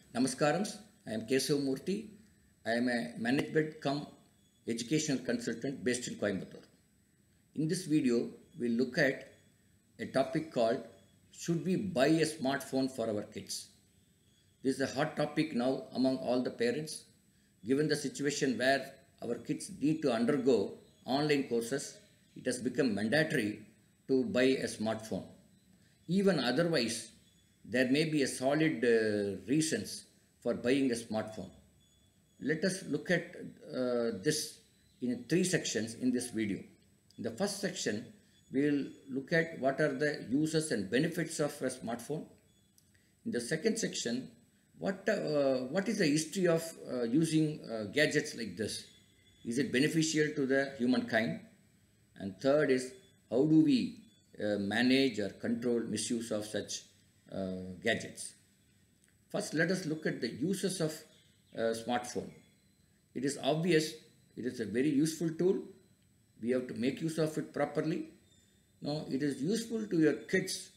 Namaskarams, I am Kesav Murthy. I am a management cum educational consultant based in Coimbatore. In this video, we'll look at a topic called Should we buy a smartphone for our kids? This is a hot topic now among all the parents, given the situation where our kids need to undergo online courses. It has become mandatory to buy a smartphone. Even otherwise, there may be a solid reasons for buying a smartphone. Let us look at this in three sections in this video. In the first section, we will look at what are the uses and benefits of a smartphone. In the second section, what is the history of using gadgets like this? Is it beneficial to the humankind? And third is, how do we manage or control misuse of such gadgets? First, let us look at the uses of smartphone. It is obvious it is a very useful tool. We have to make use of it properly. Now, it is useful to your kids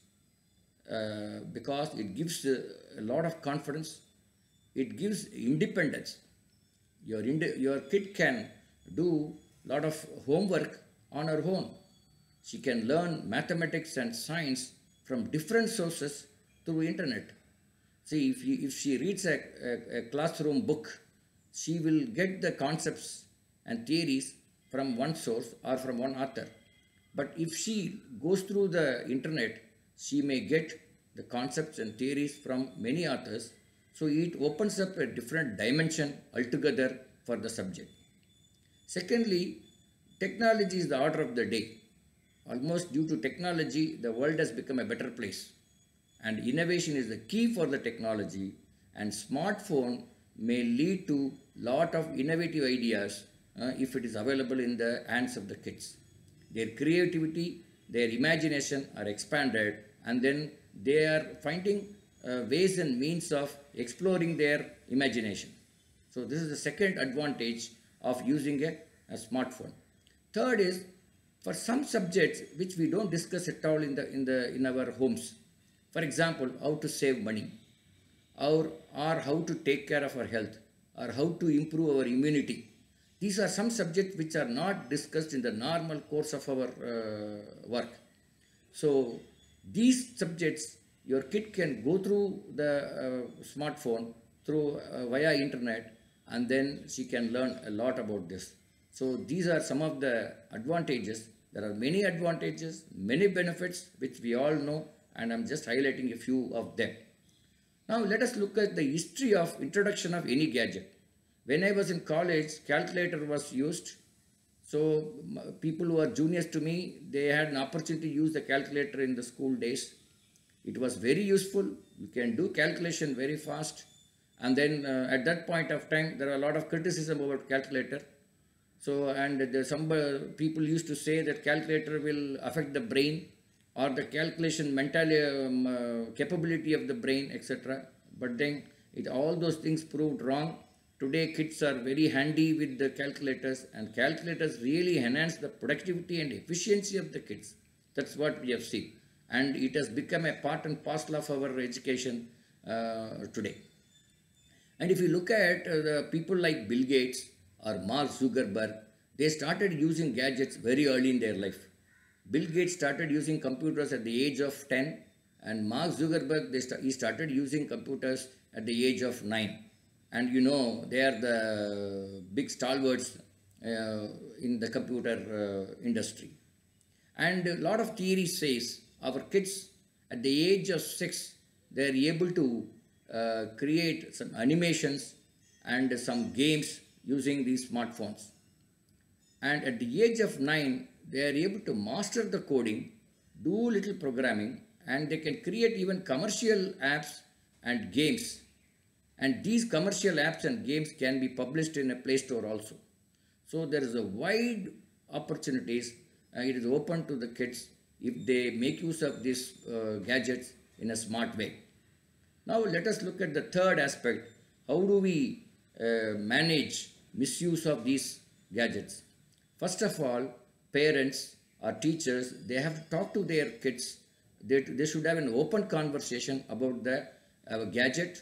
because it gives a lot of confidence. It gives independence. Your kid can do a lot of homework on her own. She can learn mathematics and science from different sources through internet. See, if she reads a classroom book, she will get the concepts and theories from one source or from one author. But if she goes through the internet, she may get the concepts and theories from many authors. So it opens up a different dimension altogether for the subject. Secondly, technology is the order of the day. Almost due to technology, the world has become a better place. And innovation is the key for the technology, and smartphone may lead to lot of innovative ideas if it is available in the hands of the kids. Their creativity, their imagination are expanded, and then they are finding ways and means of exploring their imagination. So this is the second advantage of using a smartphone. Third is, for some subjects which we don't discuss at all in our homes. For example, how to save money, or how to take care of our health, or how to improve our immunity. These are some subjects which are not discussed in the normal course of our work. So these subjects, your kid can go through the smartphone through via internet, and then she can learn a lot about this. So these are some of the advantages. There are many advantages, many benefits which we all know, and I'm just highlighting a few of them. Now let us look at the history of introduction of any gadget. When I was in college, calculator was used. So people who are juniors to me, they had an opportunity to use the calculator in the school days. It was very useful. You can do calculation very fast. And then at that point of time, there are a lot of criticism about calculator. So, and some people used to say that calculator will affect the brain, or the calculation capability of the brain, etc. But then all those things proved wrong. Today kids are very handy with the calculators, and calculators really enhance the productivity and efficiency of the kids. That's what we have seen. And it has become a part and parcel of our education today. And if you look at the people like Bill Gates or Mark Zuckerberg, they started using gadgets very early in their life. Bill Gates started using computers at the age of 10, and Mark Zuckerberg, he started using computers at the age of 9. And you know, they are the big stalwarts in the computer industry. And a lot of theory says our kids at the age of 6, they are able to create some animations and some games using these smartphones. And at the age of 9, they are able to master the coding, do little programming, and they can create even commercial apps and games. And these commercial apps and games can be published in a Play Store also. So there is a wide opportunities. It is open to the kids if they make use of these gadgets in a smart way. Now let us look at the third aspect. How do we manage misuse of these gadgets? First of all, parents or teachers, they have to talk to their kids. They should have an open conversation about the gadget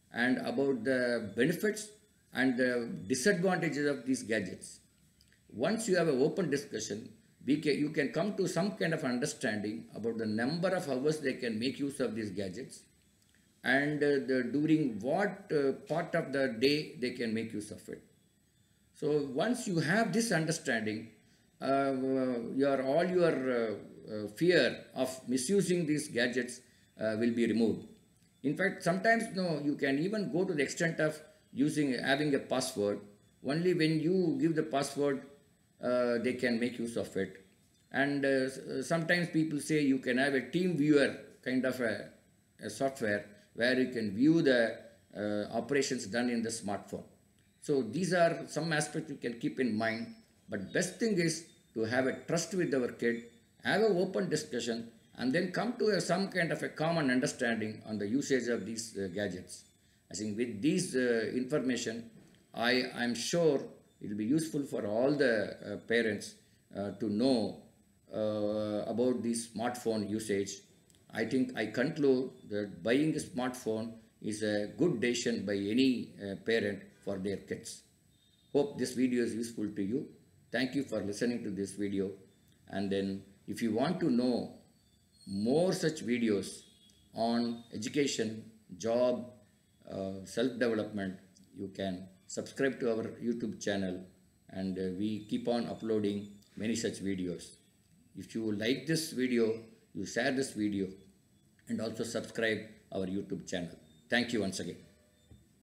and about the benefits and the disadvantages of these gadgets. Once you have an open discussion, you can come to some kind of understanding about the number of hours they can make use of these gadgets, and during what part of the day they can make use of it. So once you have this understanding, all your fear of misusing these gadgets will be removed. In fact, sometimes you can even go to the extent of having a password. Only when you give the password, they can make use of it. And sometimes people say you can have a team viewer kind of a software where you can view the operations done in the smartphone. So these are some aspects you can keep in mind. But best thing is to have a trust with our kid, have an open discussion, and then come to some kind of a common understanding on the usage of these gadgets. I think with these information, I'm sure it will be useful for all the parents to know about this smartphone usage. I think I conclude that buying a smartphone is a good decision by any parent for their kids. Hope this video is useful to you. Thank you for listening to this video. And then if you want to know more such videos on education, job, self-development, you can subscribe to our YouTube channel, and we keep on uploading many such videos. If you like this video, you share this video and also subscribe our YouTube channel. Thank you once again.